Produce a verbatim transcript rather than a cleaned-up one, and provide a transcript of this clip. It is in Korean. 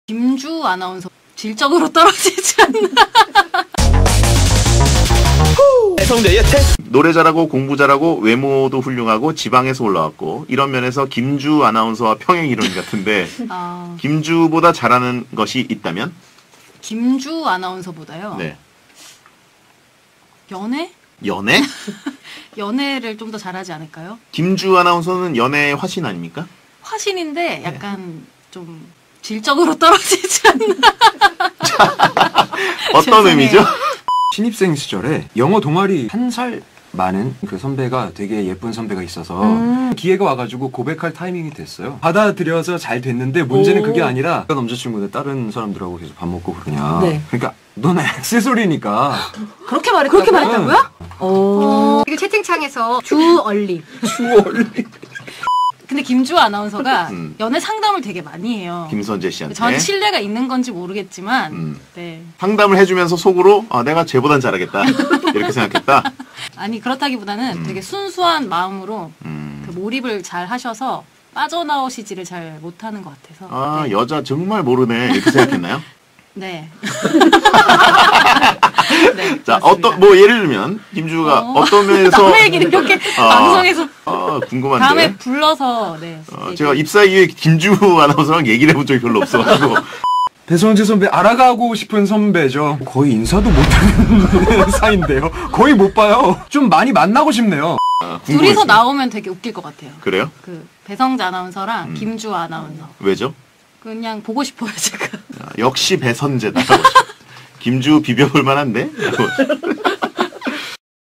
김주 아나운서 질적으로 떨어지지 않나? 성재의 책 노래 잘하고 공부 잘하고 외모도 훌륭하고 지방에서 올라왔고 이런 면에서 김주 아나운서와 평행 이론 같은데 아, 김주보다 잘하는 것이 있다면? 김주 아나운서보다요. 네. 연애? 연애? 연애를 좀 더 잘하지 않을까요? 김주 아나운서는 연애의 화신 아닙니까? 화신인데 약간 좀 질적으로 떨어지지 않나? 어떤 죄송해요. 의미죠? 신입생 시절에 영어 동아리 한 살 많은 그 선배가 되게 예쁜 선배가 있어서 음. 기회가 와가지고 고백할 타이밍이 됐어요. 받아들여서 잘 됐는데 문제는 오. 그게 아니라 남자친구는 다른 사람들하고 계속 밥 먹고 그러냐. 네. 그러니까 너는 액세서리니까. 그렇게 말했다고요? 그렇게 말했다고요? 오. 이거 채팅창에서 주얼리. 주얼리. 근데 김주 아나운서가 음. 연애 상담을 되게 많이 해요. 김선재 씨한테. 전 신뢰가 있는 건지 모르겠지만, 음. 네. 상담을 해주면서 속으로 아, 내가 쟤보단 잘하겠다 이렇게 생각했다. 아니 그렇다기보다는 음. 되게 순수한 마음으로 음. 그 몰입을 잘 하셔서 빠져나오시지를 잘 못하는 것 같아서. 아 네. 여자 정말 모르네 이렇게 생각했나요? 네. 네, 자 맞습니다. 어떤 뭐 예를 들면 김주가 어. 어. 떤 면에서 남의 얘기를 이렇게 아. 방송에서 아, 궁금한데. 다음에 불러서 네. 어, 얘기- 제가 입사 이후에 김주 아나운서랑 얘기를 해본 적이 별로 없어가지고 배성재 선배 알아가고 싶은 선배죠. 거의 인사도 못하는 사이인데요. 거의 못 봐요. 좀 많이 만나고 싶네요. 아, 둘이서 궁금했어요. 나오면 되게 웃길 것 같아요. 그래요? 그 배성재 아나운서랑 음. 김주 아나운서 왜죠? 그냥 보고 싶어요 제가. 아, 역시 배선재다. 김주 비벼볼 만한데?